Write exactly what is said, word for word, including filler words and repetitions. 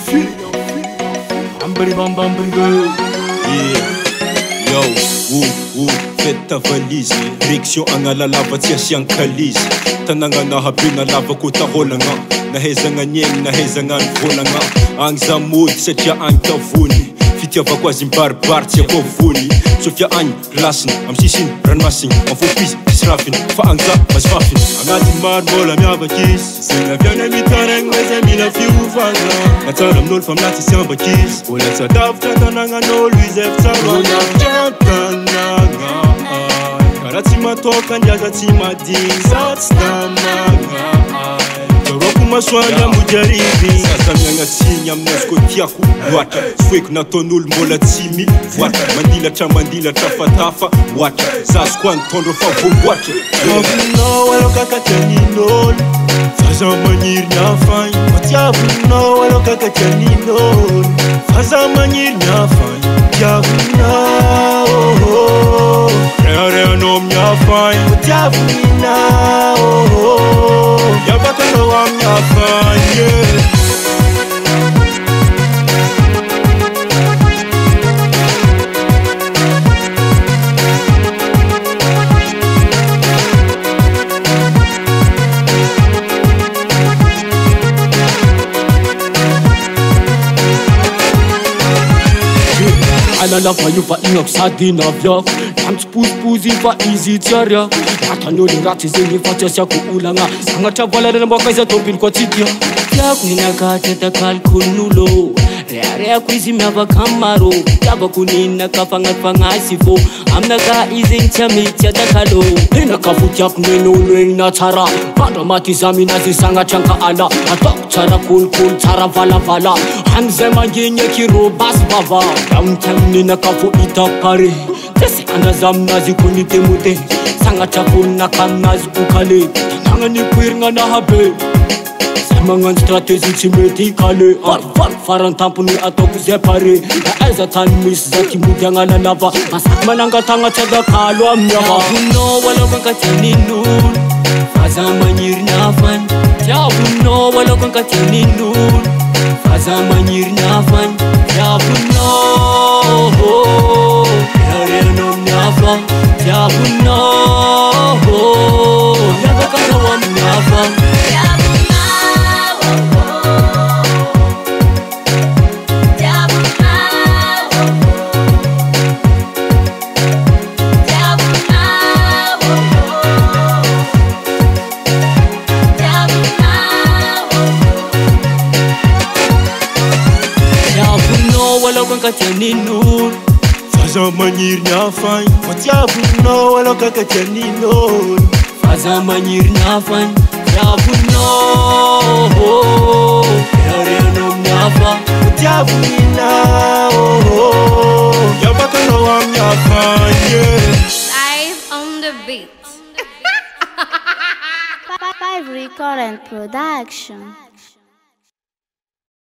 fille. Ambri bam bam bam. Yeah. Yo, ouh, ouh, faites ta valise. Direction angala lava tia siang kalise. Tananga na habina lava kota holanga. Na hezanga nyeng, na hezanga volanga. Ang zamud satya ang tavuni. Fitiava quase em barbar, tia kovuni. Sofia any, lasin, am sisin, ranmasin. Am fopis, srafin, fa angza, mas fafin. Angati marmola miava kis. Senga viana mitareng, mas é mila fiu fanga. Natara mnol fam nati siamba kis. Ola tsa dav tananga no Luiz F. Tarona. Jantananga. Karati matoka njaza tima dinsa tstamanga. Maswanya mujaribi sasa mianga sinya mnesko tiaku wata swek na tonul mbola timi wata mandila cha mandila cha fatafa wata sasa kwan tondo fa wata no walo kaka tenino sasa manyir na fine watiavu no walo kaka tenino sasa manyir na fine watiavu na oh rea rea no mnya fine watiavu na oh yabaka no amnya fine Ala la fa yuva inok sadina vlog Tam spuz puzi va easy tiaria Ata nyoli rati zingi fa tia siya kuulanga Sanga chavala na mwaka isa topin kwa titia Yak nina kateta kalkul nulo Rea rea kuizi miava kamaro Yaba kunina kafangat pangasifo Amna ka izing chami tia dakalo Nina kafutiak nino lueng na tara Pada mati zamina zisanga chanka ala Atok chara kul kul chara vala vala Hanzema nyenye kiro bas bava Downtown nina kafu itakare Tesi anazam nazi kunite mute Sanga chapul na kam nazi ukale Nanga ni kuirnga na habe Semangan strategi chimeti kale Vat vat faran tampuni atoku zepare Na eza tan mis zaki mudyanga na lava Masak mananga tanga chada kalo amyava Tiavuno walo kanka tianinun Faza manyir na fan Tiavuno walo kanka tianinun Faza manyir na fan Tiavuno Yare no mnafa Tiavuno Yabaka no wa mnafa walo kanka tianinun Faza manyir na fine watiavu no walo kanka tianinun Faza manyir na fine Tiavu no Yare no mnafa watiavu na oh yabaka no amnya fine Live on the beat. Five Record and Production.